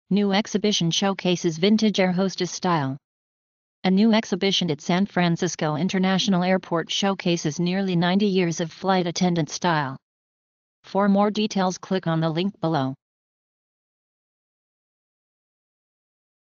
New exhibition showcases vintage air hostess style. A new exhibition at San Francisco International Airport showcases nearly 90 years of flight attendant style. For more details, click on the link below.